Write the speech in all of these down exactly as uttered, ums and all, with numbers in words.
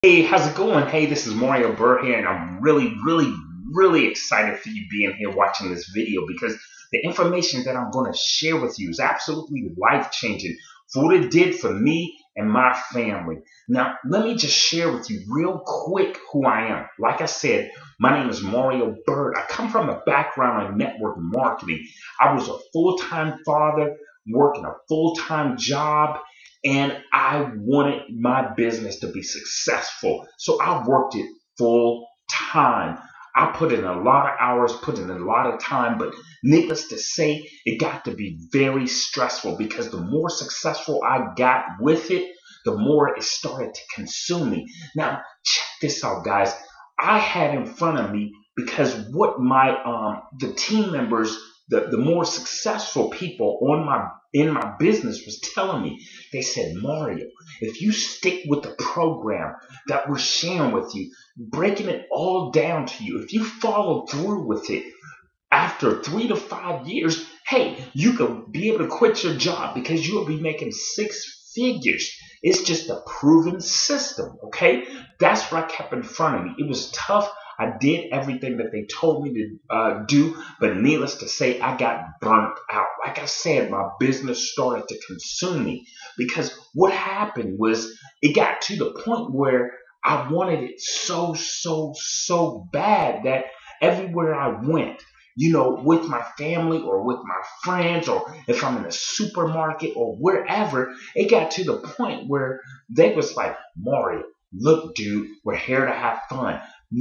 Hey, how's it going? Hey, this is Mario Burr here, and I'm really, really, really excited for you being here watching this video because the information that I'm going to share with you is absolutely life-changing for what it did for me and my family. Now, let me just share with you real quick who I am. Like I said, my name is Mario Burr. I come from a background in network marketing. I was a full-time father, working a full-time job, and I wanted my business to be successful. So I worked it full time. I put in a lot of hours, put in a lot of time, but needless to say, it got to be very stressful because the more successful I got with it, the more it started to consume me. Now, check this out, guys. I had in front of me because what my um the team members, the, the more successful people on my in my business was telling me. They said, Mario, if you stick with the program that we're sharing with you, breaking it all down to you, if you follow through with it, after three to five years, hey, you could be able to quit your job because you'll be making six figures. It's just a proven system, okay? That's what I kept in front of me. It was tough. I did everything that they told me to uh, do, but needless to say, I got burnt out. Like I said, my business started to consume me because what happened was it got to the point where I wanted it so, so, so bad that everywhere I went, you know, with my family or with my friends, or if I'm in a supermarket or wherever, it got to the point where they was like, Mario, look, dude, we're here to have fun.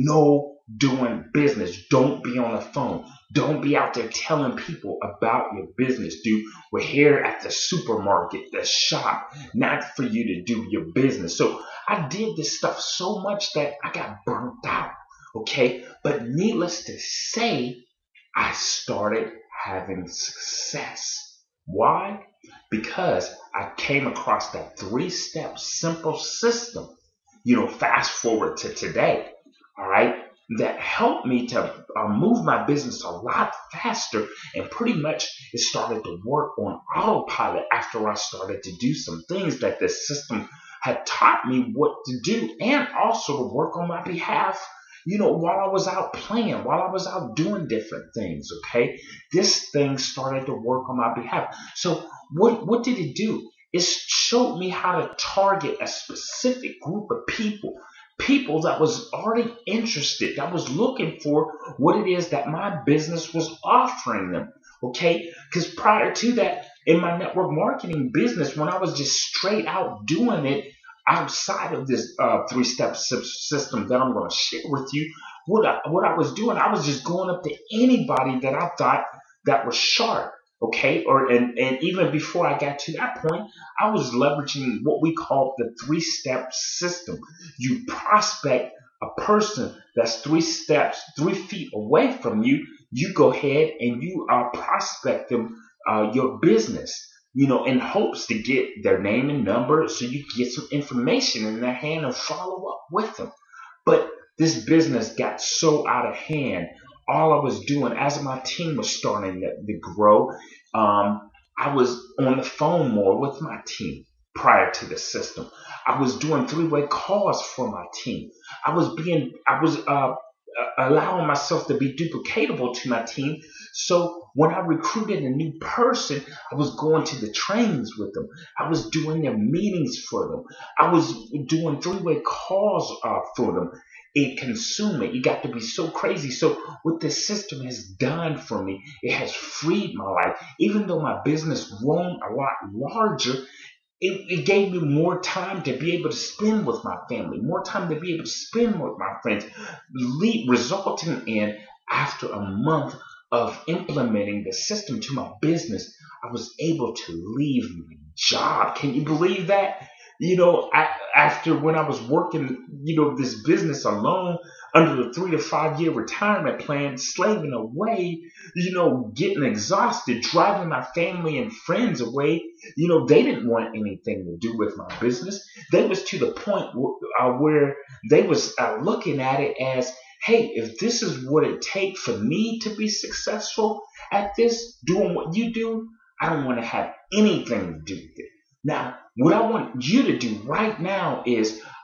No doing business. Don't be on the phone. Don't be out there telling people about your business, dude. We're here at the supermarket, the shop, not for you to do your business. So I did this stuff so much that I got burnt out. Okay. But needless to say, I started having success. Why? Because I came across that three-step simple system, you know, fast forward to today. All right, that helped me to uh, move my business a lot faster, and pretty much it started to work on autopilot after I started to do some things that the system had taught me what to do, and also to work on my behalf, you know, while I was out playing, while I was out doing different things. Okay, this thing started to work on my behalf. So what what did it do? It showed me how to target a specific group of people, people that was already interested, that was looking for what it is that my business was offering them. Okay, because prior to that, in my network marketing business, when I was just straight out doing it outside of this uh, three-step system that I'm going to share with you, what I, what I was doing, I was just going up to anybody that I thought that was sharp. Okay, or and, and even before I got to that point, I was leveraging what we call the three-step system. You prospect a person that's three steps, three feet away from you. You go ahead and you uh, prospect them uh, your business, you know, in hopes to get their name and number so you can get some information in their hand and follow up with them. But this business got so out of hand. All I was doing as my team was starting to, to grow, um, I was on the phone more with my team prior to the system. I was doing three-way calls for my team. I was being, I was uh, allowing myself to be duplicatable to my team. So when I recruited a new person, I was going to the trainings with them. I was doing their meetings for them. I was doing three-way calls uh, for them. It consumed me. It got to be so crazy. So what this system has done for me, it has freed my life. Even though my business grown a lot larger, it, it gave me more time to be able to spend with my family, more time to be able to spend with my friends, lead, resulting in, after a month of implementing the system to my business, I was able to leave my job. Can you believe that? You know, I, after when I was working, you know, this business alone under a three to five year retirement plan, slaving away, you know, getting exhausted, driving my family and friends away, you know, they didn't want anything to do with my business. They was to the point uh, where they was uh, looking at it as, hey, if this is what it takes for me to be successful at this, doing what you do, I don't want to have anything to do with it. Now, what I want you to do right now is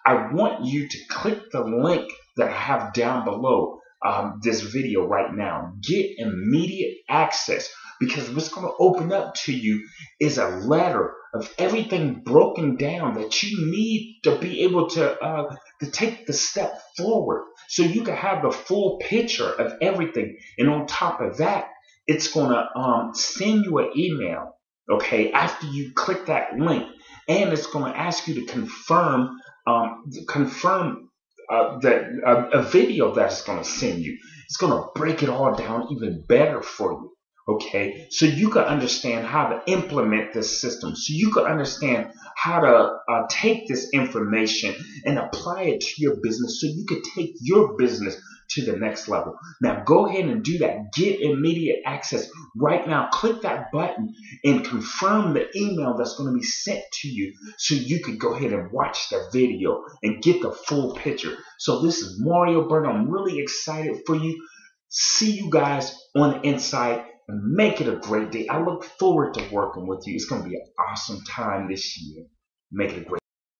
I want you to click the link that I have down below um, this video right now. Get immediate access, because what's going to open up to you is a letter of everything broken down that you need to be able to uh, to take the step forward, so you can have the full picture of everything. And on top of that, it's going to um, send you an email, okay, after you click that link, and it's going to ask you to confirm um, confirm uh, that uh, a video that it's going to send you. It's going to break it all down even better for you. Okay, so you can understand how to implement this system, so you can understand how to uh, take this information and apply it to your business, so you can take your business to the next level. Now go ahead and do that. Get immediate access right now. Click that button and confirm the email that's going to be sent to you, so you can go ahead and watch the video and get the full picture. So this is Mario Burton. I'm really excited for you. See you guys on the inside. And make it a great day. I look forward to working with you. It's going to be an awesome time this year. Make it a great